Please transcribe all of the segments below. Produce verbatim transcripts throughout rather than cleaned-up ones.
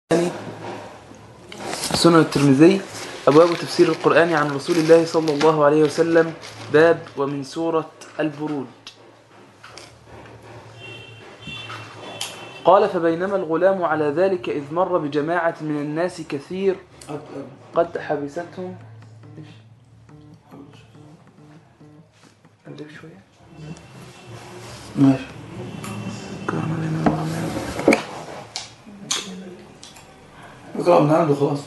سنن الترمذي أبواب تفسير القرآن عن رسول الله صلى الله عليه وسلم. باب ومن سورة البروج. قال: فبينما الغلام على ذلك إذ مر بجماعة من الناس كثير قد حبستهم أقلب شوية ماشي. اقرأ من عنده خلاص.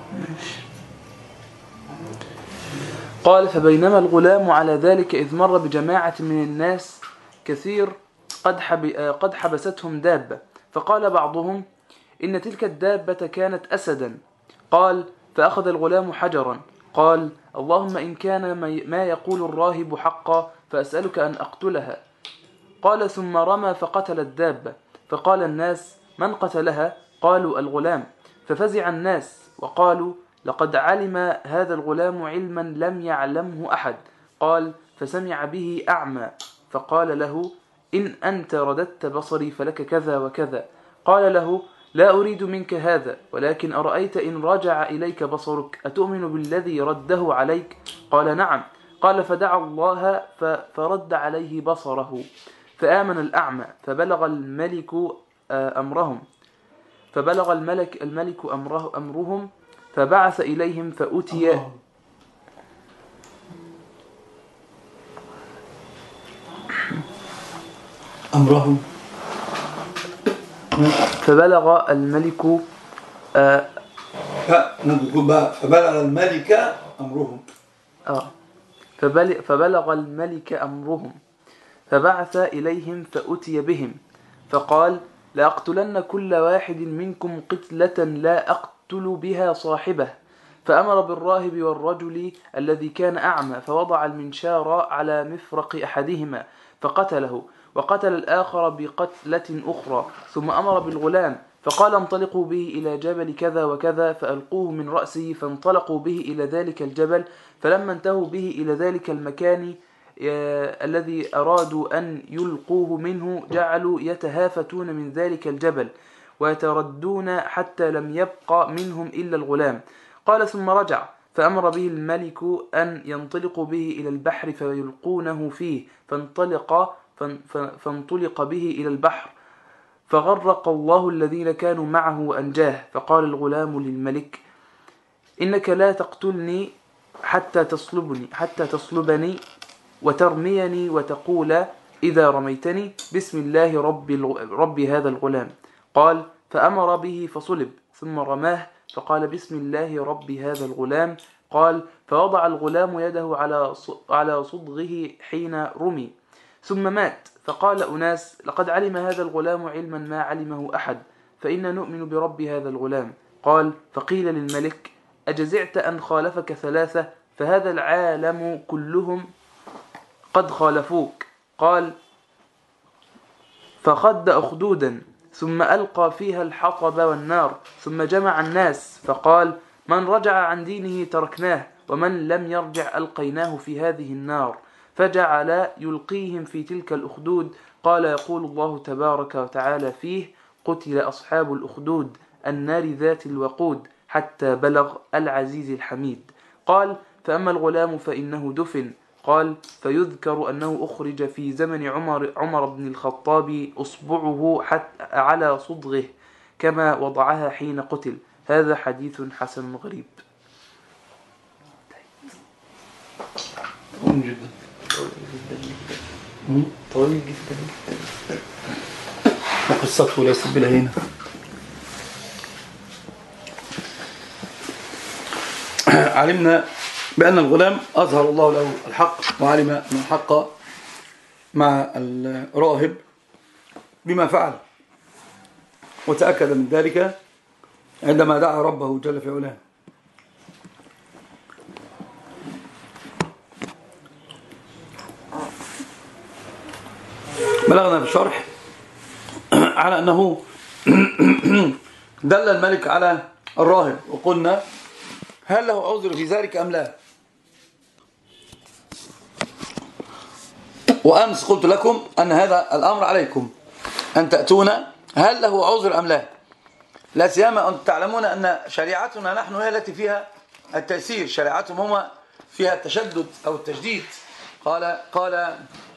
قال: فبينما الغلام على ذلك إذ مر بجماعة من الناس كثير قد, حب... قد حبستهم دابة، فقال بعضهم: إن تلك الدابة كانت أسدا. قال: فأخذ الغلام حجرا، قال: اللهم إن كان ما يقول الراهب حقا فأسألك أن أقتلها. قال: ثم رمى فقتل الدابة. فقال الناس: من قتلها؟ قالوا: الغلام. ففزع الناس وقالوا: لقد علم هذا الغلام علما لم يعلمه أحد. قال: فسمع به أعمى فقال له: إن أنت رددت بصري فلك كذا وكذا. قال له: لا أريد منك هذا، ولكن أرأيت إن رجع إليك بصرك أتؤمن بالذي رده عليك؟ قال: نعم. قال: فدعا الله فرد عليه بصره، فآمن الأعمى. فبلغ الملك أمرهم فبلغ الملك الملك أمره أمرهم فبعث إليهم فأتي أمرهم فبلغ الملك آه فبلغ الملك أمرهم آه فبلغ الملك أمرهم فبعث إليهم فأتي بهم فقال: لأقتلن كل واحد منكم قتلة لا أقتل بها صاحبه. فأمر بالراهب والرجل الذي كان أعمى فوضع المنشار على مفرق أحدهما فقتله، وقتل الآخر بقتلة أخرى. ثم أمر بالغلام فقال: انطلقوا به إلى جبل كذا وكذا فألقوه من رأسه. فانطلقوا به إلى ذلك الجبل، فلما انتهوا به إلى ذلك المكان الذي أرادوا أن يلقوه منه جعلوا يتهافتون من ذلك الجبل ويتردون حتى لم يبق منهم إلا الغلام. قال: ثم رجع فأمر به الملك أن ينطلقوا به إلى البحر فيلقونه فيه، فانطلق, فانطلق به إلى البحر فغرق الله الذين كانوا معه وأنجاه. فقال الغلام للملك: إنك لا تقتلني حتى تصلبني, حتى تصلبني وترميني وتقول إذا رميتني بسم الله رب, رب هذا الغلام. قال: فأمر به فصلب، ثم رماه فقال: بسم الله رب هذا الغلام. قال: فوضع الغلام يده على على صدغه حين رمي ثم مات. فقال أناس: لقد علم هذا الغلام علما ما علمه أحد، فإنا نؤمن برب هذا الغلام. قال: فقيل للملك: أجزعت أن خالفك ثلاثة؟ فهذا العالم كلهم قد خالفوك. قال: فخد أخدودا ثم ألقى فيها الحطب والنار ثم جمع الناس فقال: من رجع عن دينه تركناه، ومن لم يرجع ألقيناه في هذه النار. فجعل يلقيهم في تلك الأخدود. قال: يقول الله تبارك وتعالى فيه: قتل أصحاب الأخدود النار ذات الوقود، حتى بلغ العزيز الحميد. قال: فأما الغلام فإنه دفن. قال: فيذكر أنه أخرج في زمن عمر, عمر بن الخطاب أصبعه حتى على صدغه كما وضعها حين قتل. هذا حديث حسن غريب. طويل جدا طويل جدا وقصته ليست بلهينة. علمنا بأن الغلام أظهر الله له الحق، وعلم أن الحق مع الراهب بما فعل، وتأكد من ذلك عندما دعا ربه جل في علاه. بلغنا في الشرح على أنه دل الملك على الراهب، وقلنا: هل له عذر في ذلك أم لا؟ وأمس قلت لكم أن هذا الأمر عليكم أن تأتون هل له عذر أم لا. لا سيما أن تعلمون أن شريعتنا نحن هي التي فيها التيسير، شريعتهم هما فيها التشدد أو التشديد. قال قال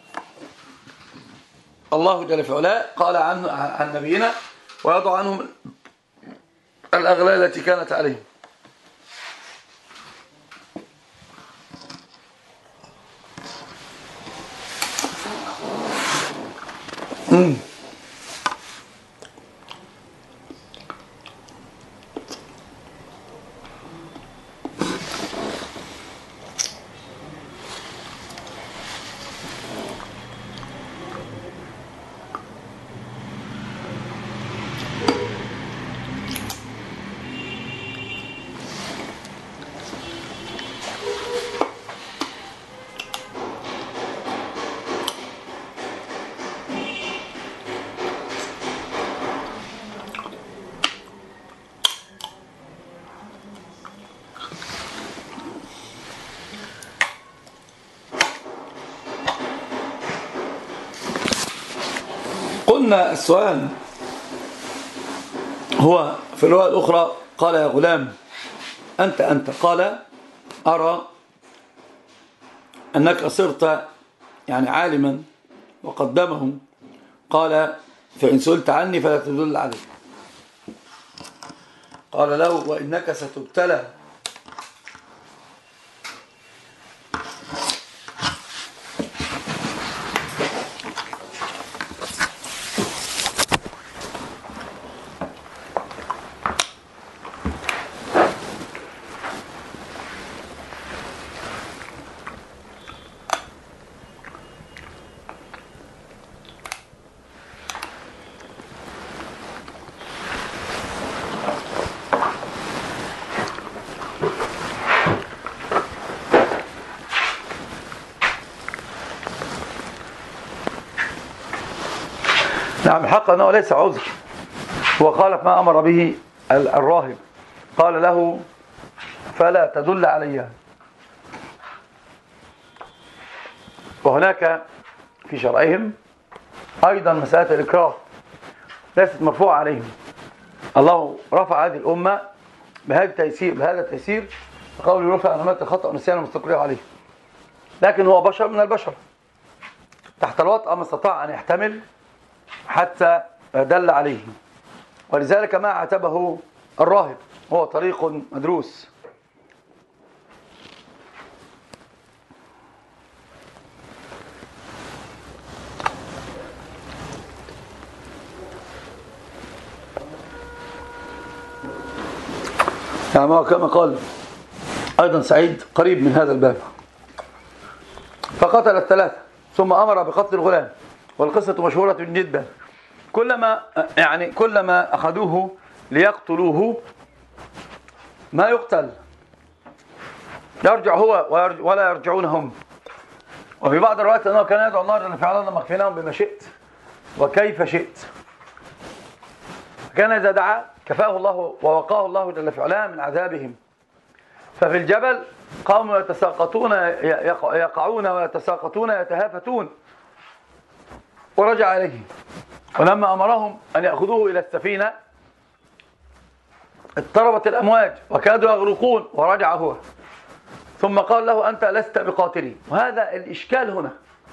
الله جل في علاه قال عن عن نبينا ويضع عنهم الأغلال التي كانت عليهم. امم قلنا السؤال هو في الرواية الأخرى قال يا غلام أنت أنت قال أرى أنك صرت يعني عالما وقدمه. قال فإن سئلت عني فلا تدل علي. قال له وإنك ستبتلى نعم الحق أنه ليس عذر. هو خالف ما أمر به الراهب. قال له فلا تدل عليها. وهناك في شرعهم أيضا مسألة الإكراه ليست مرفوعة عليهم. الله رفع هذه الأمة بهذا التيسير بهذا التيسير فقوله رفع عنهما الخطأ والنسيان المستقر عليه. لكن هو بشر من البشر تحت الوطأ ما استطاع أن يحتمل حتى دل عليه. ولذلك ما عاتبه الراهب هو طريق مدروس. يعني كما قال أيضا سعيد قريب من هذا الباب. فقتل الثلاثة ثم أمر بقتل الغلام. والقصة مشهورة جدا. كلما يعني كلما أخذوه ليقتلوه ما يقتل يرجع هو ولا يرجعون هم. وفي بعض الروايات أنه كان يدعو الله جل وعلا اللهم اكفناهم بما شئت وكيف شئت. كان إذا دعا كفاه الله ووقاه الله جل وعلا من عذابهم. ففي الجبل قوم يتساقطون يقعون ويتساقطون يتهافتون ورجع إليه. ولما أمرهم أن يأخذوه إلى السفينة اضطربت الأمواج وكادوا يغرقون ورجع هو. ثم قال له أنت لست بقاتلي. وهذا الإشكال هنا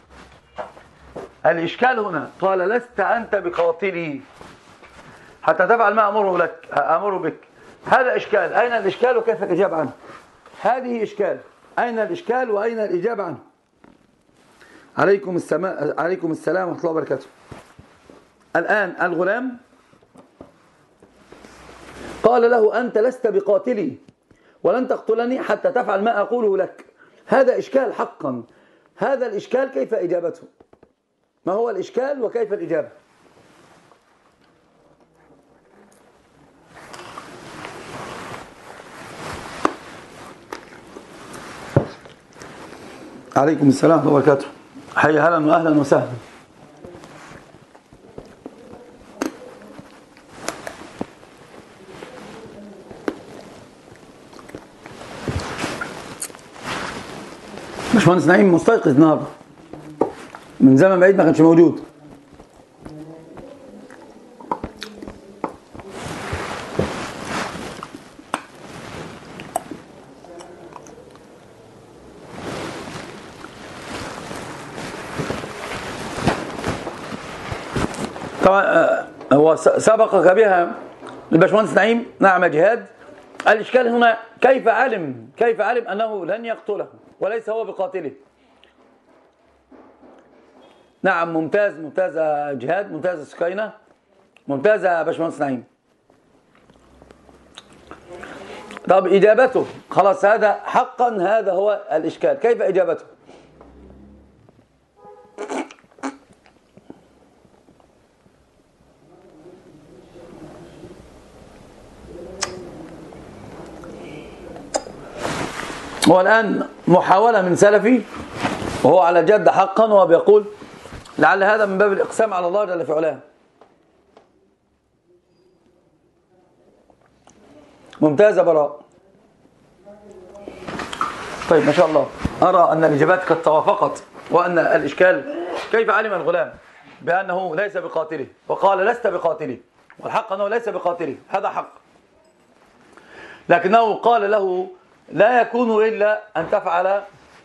الإشكال هنا قال لست أنت بقاتلي حتى تفعل ما أمره لك أمره بك. هذا إشكال. أين الإشكال وكيف الإجابة عنه؟ هذه إشكال. أين الإشكال وأين الإجابة عنه؟ عليكم السلام عليكم السلام ورحمة الله وبركاته. الآن الغلام قال له أنت لست بقاتلي ولن تقتلني حتى تفعل ما أقوله لك. هذا إشكال حقا. هذا الإشكال كيف إجابته؟ ما هو الإشكال وكيف الإجابة؟ عليكم السلام ورحمة الله وبركاته. حي هلا وأهلا وسهلا. باشمهندس نعيم مستيقظ النهارده من زمن بعيد ما كانش موجود. طبعا هو سبقك بها الباشمهندس نعيم. نعم جهاد. الإشكال هنا كيف علم كيف علم أنه لن يقتله وليس هو بقاتله؟ نعم ممتاز ممتاز جهاد، ممتاز سكينة، ممتاز يا باشمهندس نعيم. طب إجابته خلاص، هذا حقا هذا هو الإشكال، كيف إجابته؟ هو الآن محاولة من سلفي وهو على جد حقا، وهو بيقول لعل هذا من باب الإقسام على الله جل في علاه. ممتاز يا براء. طيب ما شاء الله، أرى أن الإجابات قد توافقت، وأن الإشكال كيف علم الغلام بأنه ليس بقاتله وقال لست بقاتله، والحق أنه ليس بقاتله، هذا حق، لكنه قال له لا يكون إلا أن تفعل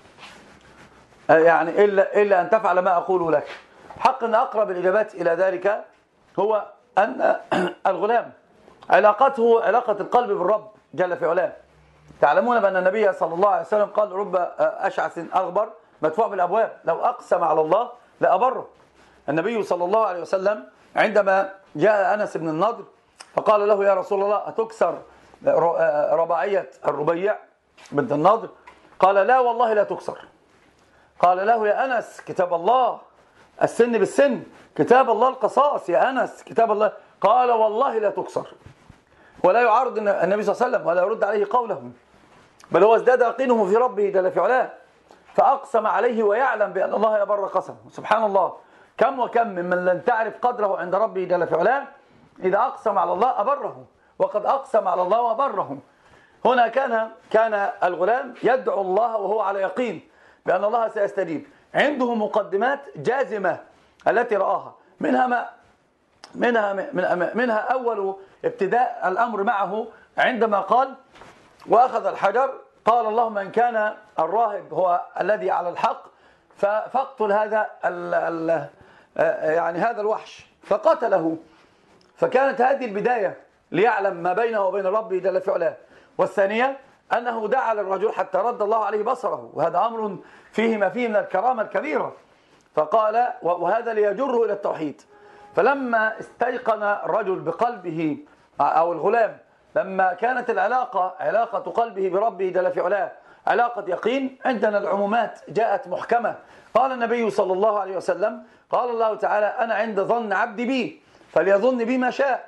يعني إلا, إلا أن تفعل ما أقول لك. حق أن أقرب الإجابات إلى ذلك هو أن الغلام علاقته علاقة القلب بالرب جل في علاه. تعلمون بأن النبي صلى الله عليه وسلم قال رب أشعث أغبر مدفوع بالأبواب لو أقسم على الله لأبره. النبي صلى الله عليه وسلم عندما جاء أنس بن النضر فقال له يا رسول الله أتكسر رباعية الربيع بنت النضر؟ قال لا والله لا تكسر. قال له يا أنس كتاب الله السن بالسن، كتاب الله القصاص يا أنس كتاب الله. قال والله لا تكسر، ولا يعارض النبي صلى الله عليه وسلم ولا يرد عليه قوله، بل هو ازداد يقينه في ربه جل في علاه، فأقسم عليه ويعلم بأن الله يبر قسمه. سبحان الله، كم وكم ممن لن تعرف قدره عند ربه جل في علاه إذا أقسم على الله أبره، وقد أقسم على الله وأبره. هنا كان كان الغلام يدعو الله وهو على يقين بأن الله سيستجيب، عنده مقدمات جازمة التي رآها، منها ما منها منها أول ابتداء الأمر معه عندما قال وأخذ الحجر قال اللهم إن كان الراهب هو الذي على الحق فاقتل هذا ال ال يعني هذا الوحش، فقتله. فكانت هذه البداية ليعلم ما بينه وبين ربه جل في علاه. والثانية أنه دعا للرجل حتى رد الله عليه بصره، وهذا أمر فيه ما فيه من الكرامة الكبيرة. فقال وهذا ليجره إلى التوحيد. فلما استيقن الرجل بقلبه أو الغلام، لما كانت العلاقة علاقة قلبه بربه جل في علاه علاقة يقين، عندنا العمومات جاءت محكمة. قال النبي صلى الله عليه وسلم قال الله تعالى أنا عند ظن عبدي بي فليظن بي ما شاء،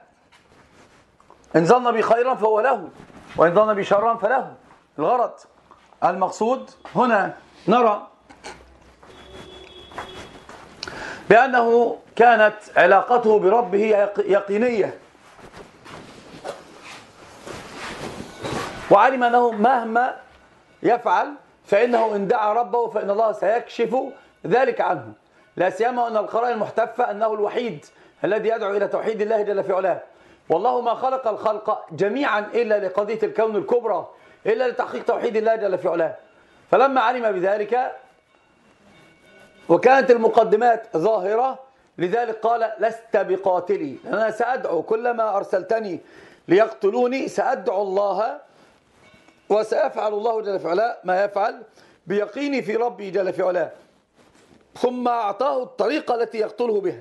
إن ظن بي خيرا فهو له وإن ظن بي شرا فله. الغرض المقصود هنا نرى بأنه كانت علاقته بربه يقينية، وعلم أنه مهما يفعل فإنه إن دعا ربه فإن الله سيكشف ذلك عنه، لا سيما أن القرائن المحتفة أنه الوحيد الذي يدعو إلى توحيد الله جل في علاه. والله ما خلق الخلق جميعا إلا لقضية الكون الكبرى، إلا لتحقيق توحيد الله جل في علاه. فلما علم بذلك وكانت المقدمات ظاهرة، لذلك قال لست بقاتلي، أنا سأدعو كلما أرسلتني ليقتلوني سأدعو الله وسيفعل الله جل في علاه ما يفعل بيقيني في ربي جل في علاه. ثم أعطاه الطريقة التي يقتله بها.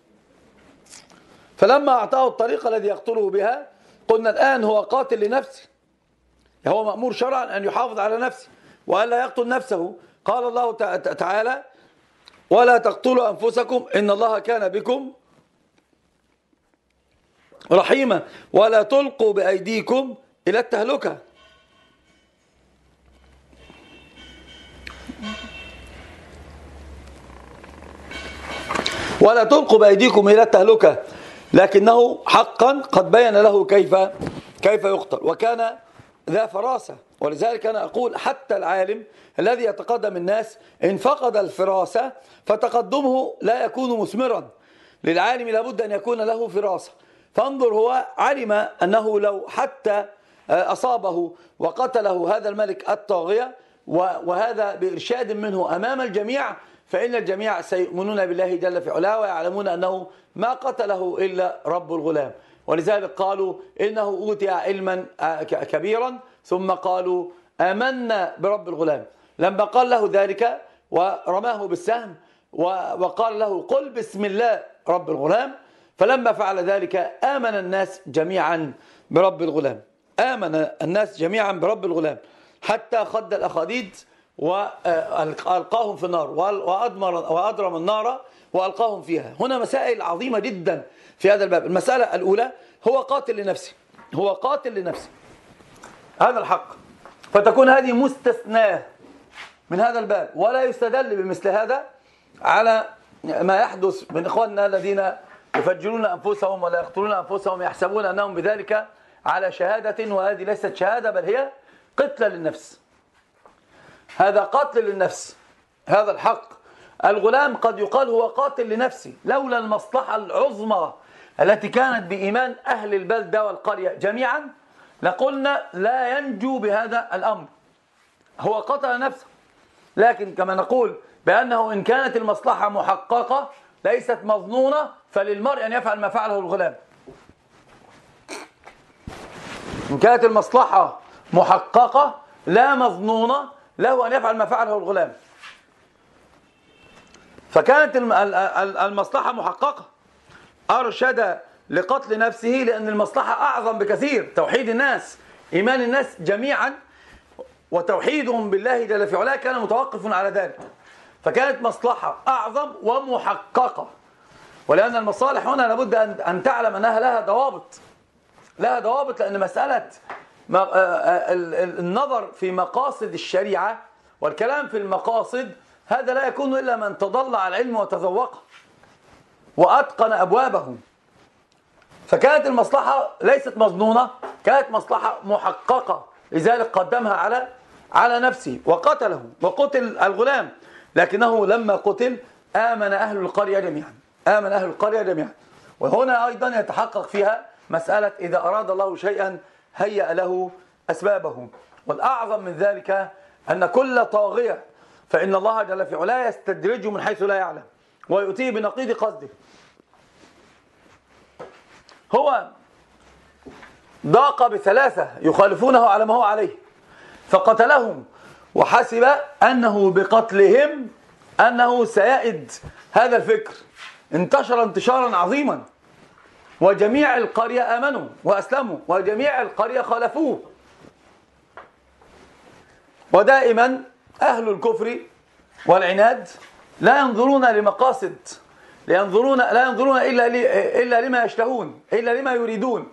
فلما أعطاه الطريقة التي يقتله بها قلنا الآن هو قاتل لنفسه، هو مأمور شرعا أن يحافظ على نفسه وألا يقتل نفسه. قال الله تعالى ولا تقتلوا أنفسكم إن الله كان بكم رحيما ولا تلقوا بأيديكم إلى التهلكة. ولا تلقوا بأيديكم إلى التهلكة، لكنه حقا قد بين له كيف كيف يقتل، وكان ذا فراسة. ولذلك أنا أقول حتى العالم الذي يتقدم الناس إن فقد الفراسة فتقدمه لا يكون مثمرا. للعالم لابد أن يكون له فراسة. فانظر هو علم أنه لو حتى أصابه وقتله هذا الملك الطاغية وهذا بإرشاد منه أمام الجميع فإن الجميع سيؤمنون بالله جل في علاه ويعلمون أنه ما قتله إلا رب الغلام. ولذلك قالوا إنه أوتي علما كبيرا، ثم قالوا آمنا برب الغلام. لما قال له ذلك ورماه بالسهم وقال له قل بسم الله رب الغلام، فلما فعل ذلك آمن الناس جميعا برب الغلام. آمن الناس جميعا برب الغلام حتى خد الأخاديد وألقاهم في النار وأدمر وأدرم النار وألقاهم فيها. هنا مسائل عظيمة جدا في هذا الباب. المسألة الأولى، هو قاتل لنفسه، هو قاتل لنفسه، هذا الحق، فتكون هذه مستثناة من هذا الباب، ولا يستدل بمثل هذا على ما يحدث من إخواننا الذين يفجرون أنفسهم ولا يقتلون أنفسهم يحسبون أنهم بذلك على شهادة، وهذه ليست شهادة بل هي قتل للنفس. هذا قتل للنفس، هذا الحق. الغلام قد يقال هو قاتل لنفسه لولا المصلحة العظمى التي كانت بإيمان أهل البلدة والقرية جميعا لقلنا لا ينجو بهذا الأمر، هو قتل نفسه. لكن كما نقول بأنه إن كانت المصلحة محققة ليست مظنونة، فللمرء أن يفعل ما فعله الغلام. إن كانت المصلحة محققة لا مظنونة له أن يفعل ما فعله الغلام. فكانت المصلحة محققة، أرشد لقتل نفسه لأن المصلحة أعظم بكثير، توحيد الناس، إيمان الناس جميعا وتوحيدهم بالله جل في علاه كان متوقف على ذلك، فكانت مصلحة أعظم ومحققة. ولأن المصالح هنا لابد أن تعلم أنها لها ضوابط، لها ضوابط، لأن مسألة النظر في مقاصد الشريعة والكلام في المقاصد هذا لا يكون إلا من تضلع على العلم وتذوقه وأتقن أبوابه. فكانت المصلحة ليست مظنونة، كانت مصلحة محققة، لذلك قدمها على على نفسه وقتله، وقتل الغلام. لكنه لما قتل آمن أهل القرية جميعا، آمن أهل القرية جميعا. وهنا أيضا يتحقق فيها مسألة إذا أراد الله شيئا هيأ له أسبابه. والأعظم من ذلك أن كل طاغية فإن الله جل في علاه يستدرجه من حيث لا يعلم ويؤتيه بنقيض قصده. هو ضاق بثلاثة يخالفونه على ما هو عليه فقتلهم، وحسب أنه بقتلهم أنه سيئد هذا الفكر. انتشر انتشارا عظيما، وجميع القرية آمنوا وأسلموا، وجميع القرية خالفوه. ودائما أهل الكفر والعناد لا ينظرون لمقاصد، لا ينظرون لا ينظرون إلا إلا لما يشتهون، إلا لما يريدون.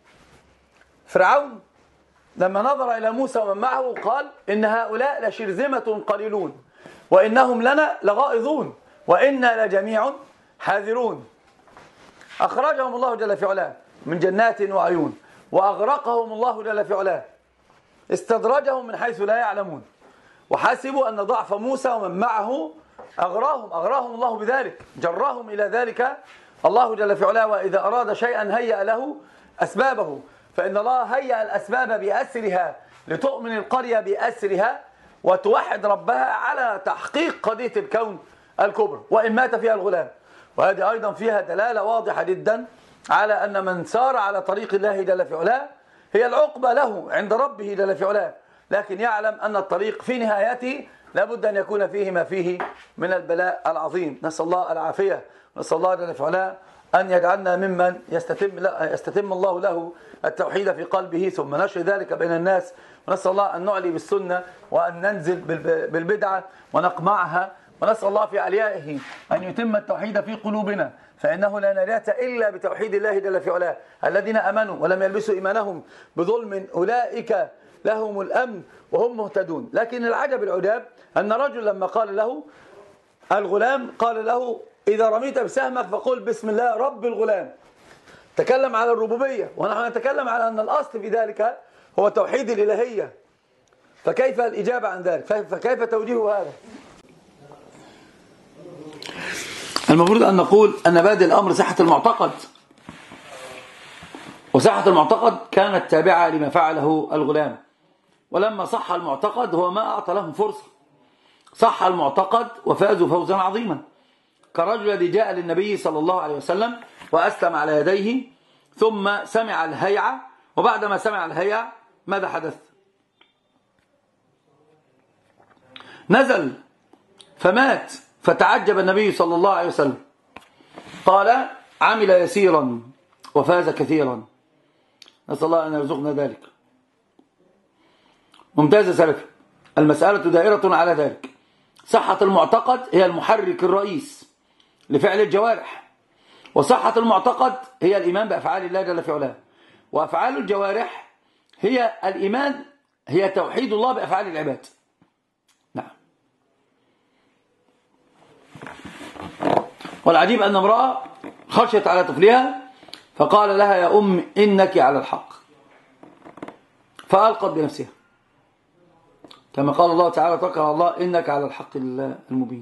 فرعون لما نظر إلى موسى ومن معه قال إن هؤلاء لشرذمة قليلون وإنهم لنا لغائظون وإنا لجميع حاذرون. أخرجهم الله جل في علاه من جنات وعيون وأغرقهم الله جل في علاه، استدرجهم من حيث لا يعلمون، وحسبوا أن ضعف موسى ومن معه أغراهم أغراهم الله بذلك، جراهم إلى ذلك الله جل في علاه. وإذا أراد شيئا هيأ له أسبابه، فإن الله هيأ الأسباب بأسرها لتؤمن القرية بأسرها وتوحد ربها على تحقيق قضية الكون الكبرى وإن مات فيها الغلام. وهذه أيضا فيها دلالة واضحة جدا على أن من سار على طريق الله جل في علاه هي العقبة له عند ربه جل في علاه، لكن يعلم أن الطريق في نهايته لابد أن يكون فيه ما فيه من البلاء العظيم. نسأل الله العافية، ونسأل الله جل في علاه أن يجعلنا ممن يستتم, يستتم الله له التوحيد في قلبه ثم نشر ذلك بين الناس. ونسأل الله أن نعلي بالسنة وأن ننزل بالبدعة ونقمعها، ونسأل الله في عليائه أن يتم التوحيد في قلوبنا، فإنه لا نجاة إلا بتوحيد الله جل في علاه. الذين أمنوا ولم يلبسوا إيمانهم بظلم أولئك لهم الأمن وهم مهتدون. لكن العجب العجاب أن رجل لما قال له الغلام قال له إذا رميت بسهمك فقل بسم الله رب الغلام. تكلم على الربوبية، ونحن نتكلم على أن الأصل في ذلك هو توحيد الإلهية، فكيف الإجابة عن ذلك؟ فكيف توجيه هذا؟ المفروض أن نقول أن بادئ الأمر صحة المعتقد، وصحة المعتقد كانت تابعة لما فعله الغلام. ولما صح المعتقد هو ما أعطى لهم فرصة، صح المعتقد وفازوا فوزا عظيما، كالرجل الذي جاء للنبي صلى الله عليه وسلم وأسلم على يديه، ثم سمع الهيعة، وبعدما سمع الهيعة ماذا حدث؟ نزل فمات، فتعجب النبي صلى الله عليه وسلم قال عمل يسيرا وفاز كثيرا. نسأل الله أن يرزقنا ذلك. ممتاز سلف. المسألة دائرة على ذلك. صحة المعتقد هي المحرك الرئيس لفعل الجوارح، وصحة المعتقد هي الإيمان بأفعال الله جل في علاه، وأفعال الجوارح هي الإيمان، هي توحيد الله بأفعال العباد. نعم. والعجيب أن امرأة خشيت على طفلها فقال لها يا أم إنك على الحق، فألقت بنفسها، كما قال الله تعالى توكل على الله إنك على الحق المبين.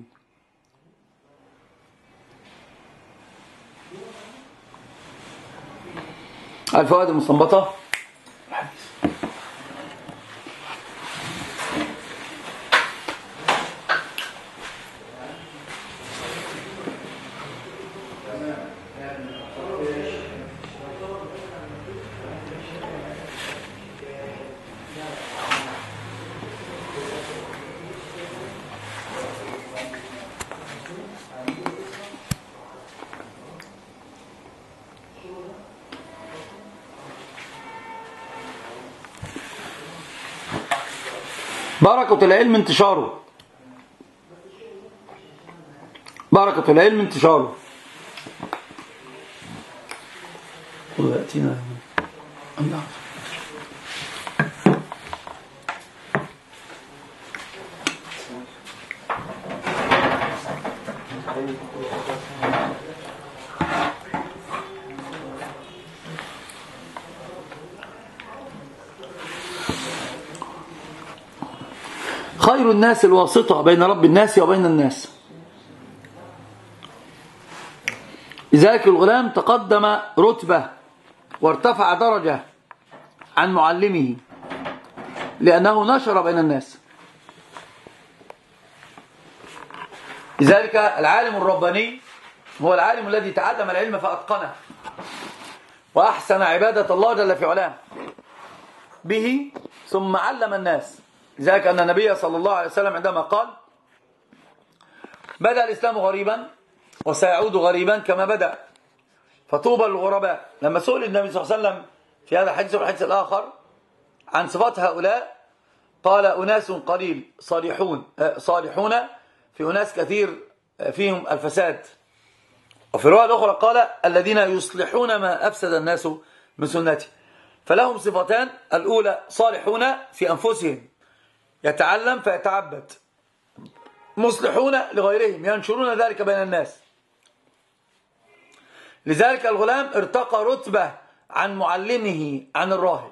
الفوائد المستنبطة: بركة العلم انتشاره، بركة العلم انتشاره. ويأتينا خير الناس الواسطة بين رب الناس وبين الناس. لذلك الغلام تقدم رتبة وارتفع درجة عن معلمه لأنه نشر بين الناس. لذلك العالم الرباني هو العالم الذي تعلم العلم فأتقنه وأحسن عبادة الله جل في علاه به ثم علم الناس. لذلك أن النبي صلى الله عليه وسلم عندما قال بدأ الإسلام غريبا وسيعود غريبا كما بدأ فطوبى للغرباء، لما سئل النبي صلى الله عليه وسلم في هذا الحديث والحديث الآخر عن صفات هؤلاء قال أناس قليل صالحون صالحون في أناس كثير فيهم الفساد، وفي الرواية الأخرى قال الذين يصلحون ما أفسد الناس من سنتي. فلهم صفتان: الأولى صالحون في أنفسهم يتعلم فيتعبد، مصلحون لغيرهم ينشرون ذلك بين الناس. لذلك الغلام ارتقى رتبة عن معلمه عن الراهب.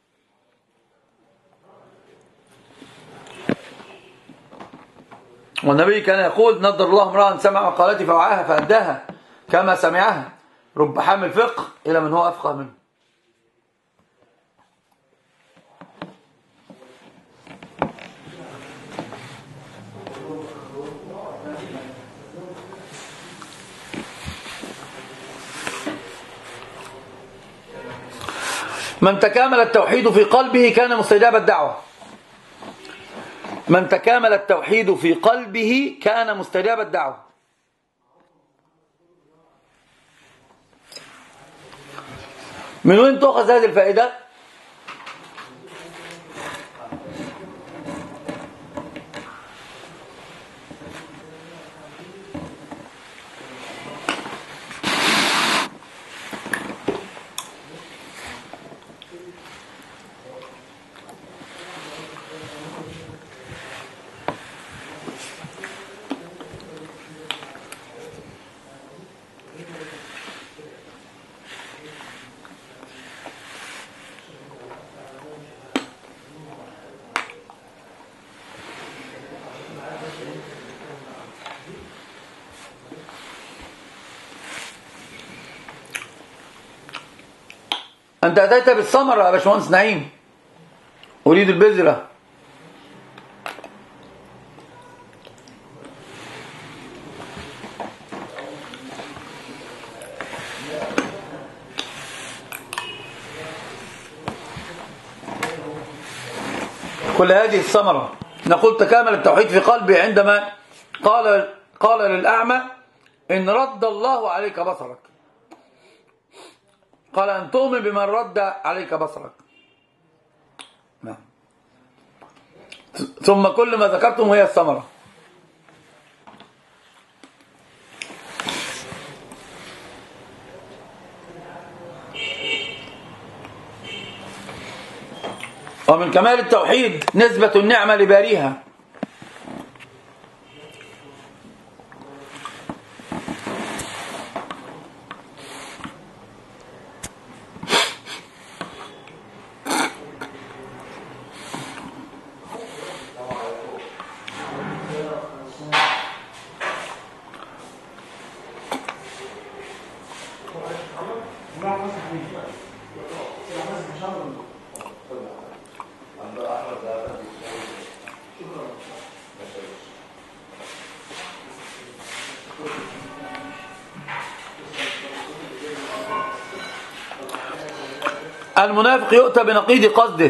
والنبي كان يقول نضر الله امرأ سمع مقالتي فوعاها فأداها كما سمعها، رب حامل فقه إلى من هو أفقه منه. من تكامل التوحيد في قلبه كان مستجاب الدعوة. من تكامل التوحيد في قلبه كان مستجاب الدعوة. من وين تأخذ هذه الفائدة؟ أنت أتيت بالثمرة يا باشمهندس نعيم، أريد البذرة. كل هذه الثمرة. نقول تكامل التوحيد في قلبي عندما قال قال للأعمى إن رد الله عليك بصرك، قال أن تؤمن بمن رد عليك بصرك. نعم. ثم كل ما ذكرتم هي الثمرة. ومن كمال التوحيد نسبة النعمة لباريها. المنافق يؤتى بنقيض قصده.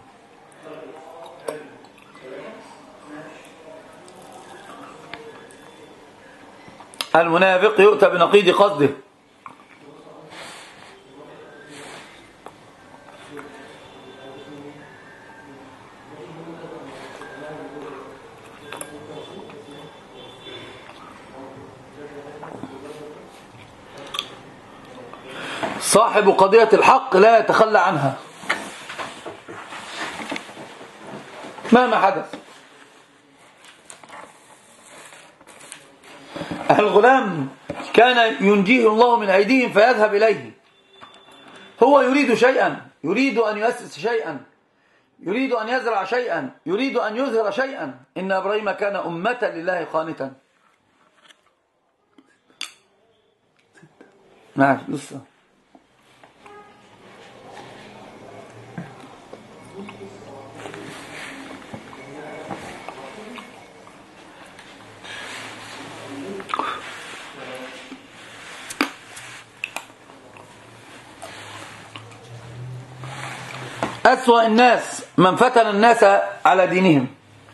المنافق يؤتى بنقيض قصده. صاحب قضية الحق لا يتخلى عنها مهما حدث. الغلام كان ينجيه الله من أيديهم فيذهب إليه، هو يريد شيئا، يريد أن يؤسس شيئا، يريد أن يزرع شيئا، يريد أن يظهر شيئا. إن إبراهيم كان أمة لله قانتا. معلش لسه. أسوأ الناس من فتن الناس على دينهم.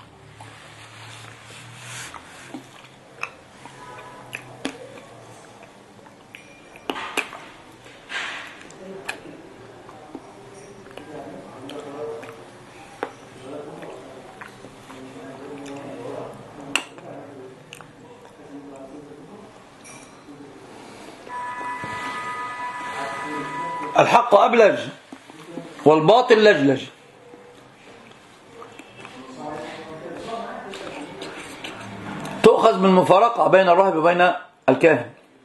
الحق أبلج والباطل لجلج. تؤخذ من المفارقة بين الراهب وبين الكاهن.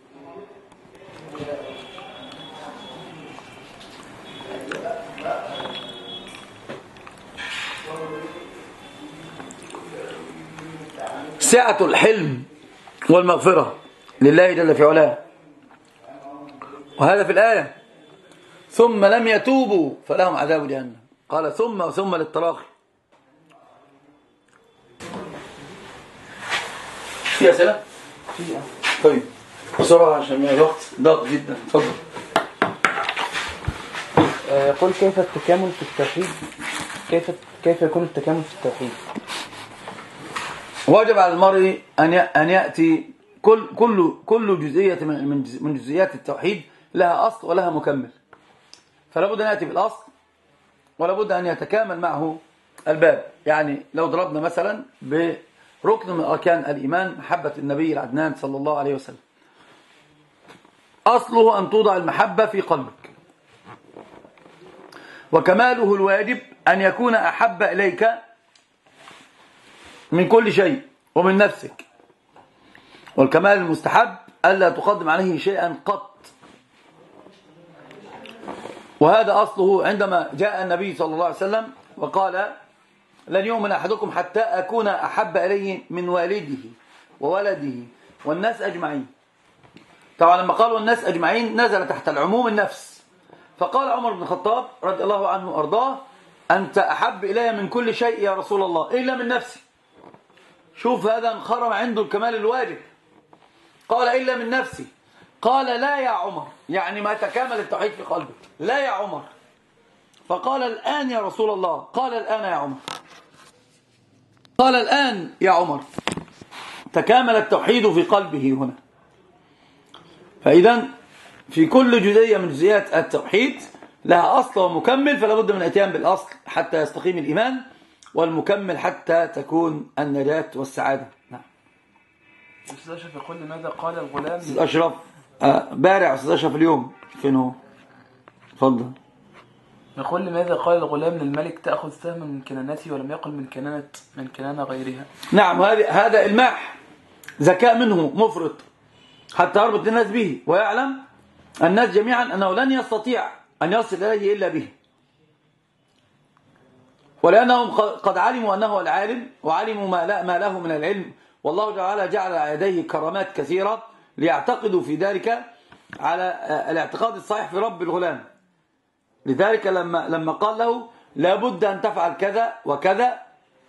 سعة الحلم والمغفرة لله جل في علاه، وهذا في الآية ثم لم يتوبوا فلهم عذاب جهنم. قال ثم وثم للتراخي. في أسئلة؟ طيب بسرعة عشان الوقت ضاق جدا. تفضل. قل كيف التكامل في التوحيد؟ كيف كيف يكون التكامل في التوحيد؟ واجب على المرء أن أن يأتي كل كل كل جزئية من من جزئيات التوحيد لها أصل ولها مكمل. فلا بد أن يأتي بالأصل ولا بد أن يتكامل معه الباب. يعني لو ضربنا مثلا بركن من أركان الإيمان محبة النبي العدنان صلى الله عليه وسلم، أصله أن توضع المحبة في قلبك، وكماله الواجب أن يكون أحب إليك من كل شيء ومن نفسك، والكمال المستحب ألا تقدم عليه شيئا قط. وهذا أصله عندما جاء النبي صلى الله عليه وسلم وقال لن يؤمن أحدكم حتى أكون أحب إليه من والده وولده والناس أجمعين. طبعا لما قالوا الناس أجمعين نزل تحت العموم النفس. فقال عمر بن الخطاب رضي الله عنه وأرضاه أنت أحب إلي من كل شيء يا رسول الله إلا من نفسي. شوف هذا انخرم عنده الكمال الواجب. قال إلا من نفسي. قال لا يا عمر، يعني ما تكامل التوحيد في قلبك. لا يا عمر. فقال الآن يا رسول الله. قال الآن يا عمر. قال الآن يا عمر تكامل التوحيد في قلبه هنا. فإذا في كل جزئية من جزئيات التوحيد لها أصل ومكمل، فلا بد من الاتيان بالأصل حتى يستقيم الإيمان، والمكمل حتى تكون النجاة والسعادة. نعم. أستاذ أشرف يقول لماذا قال الغلام أستاذ أشرف آه بارع أستاذ أشرف اليوم فين هو؟ اتفضل. يقول لماذا قال الغلام للملك تأخذ سهما من كنانتي ولم يقل من كنانة من كنانة غيرها؟ نعم، هذا إلماح ذكاء منه مفرط حتى يربط الناس به، ويعلم الناس جميعا أنه لن يستطيع أن يصل إليه إلا به، ولأنهم قد علموا أنه العالم، وعلموا ما له من العلم، والله تعالى جعل على يديه كرامات كثيرة ليعتقدوا في ذلك على الاعتقاد الصحيح في رب الغلام. لذلك لما لما قال له لابد أن تفعل كذا وكذا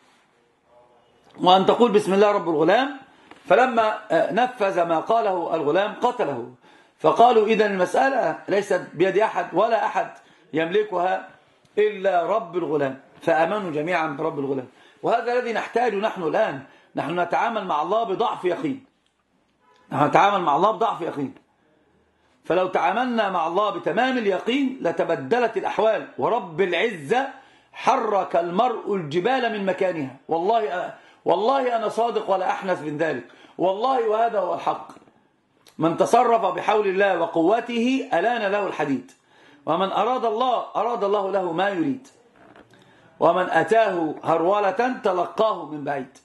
وأن تقول بسم الله رب الغلام، فلما نفذ ما قاله الغلام قتله. فقالوا إذن المسألة ليست بيد أحد ولا أحد يملكها إلا رب الغلام، فآمنوا جميعا برب الغلام. وهذا الذي نحتاج نحن الآن. نحن نتعامل مع الله بضعف يقين، نحن نتعامل مع الله بضعف يقين. فلو تعاملنا مع الله بتمام اليقين لتبدلت الأحوال، ورب العزة حرك المرء الجبال من مكانها. والله والله أنا صادق ولا أحنث من ذلك، والله وهذا هو الحق. من تصرف بحول الله وقوته ألان له الحديد، ومن أراد الله أراد الله له ما يريد، ومن أتاه هرولة تلقاه من بعيد.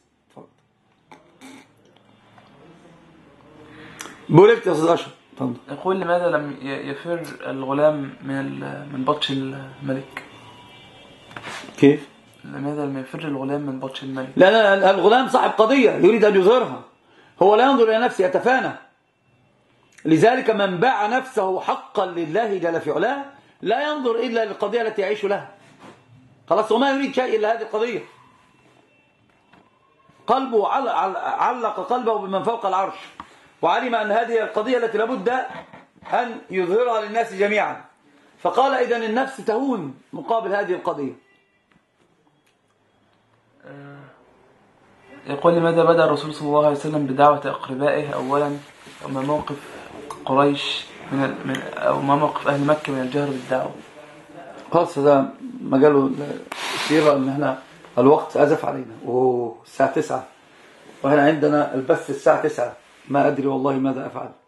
بولكت يا أستاذ أشرف. يقول لماذا لم يفر الغلام من من بطش الملك؟ كيف؟ لماذا لم يفر الغلام من بطش الملك؟ لأن الغلام صاحب قضية يريد أن يظهرها، هو لا ينظر إلى نفسه، يتفانى. لذلك من باع نفسه حقا لله جل في علاه لا ينظر إلا للقضية التي يعيش لها. خلاص، وما يريد شيء إلا هذه القضية. قلبه علق قلبه بمن فوق العرش، وعلم أن هذه القضية التي لابد أن يظهرها للناس جميعا، فقال إذن النفس تهون مقابل هذه القضية. يقول لماذا بدأ الرسول صلى الله عليه وسلم بدعوة أقربائه أولا، وما موقف قريش من أو ما موقف أهل مكة من الجهر بالدعوة؟ خلاص، هذا مجاله السيرة أن احنا الوقت أزف علينا، والساعة تسعة وهنا عندنا البث الساعة تسعة، ما أدري والله ماذا أفعل.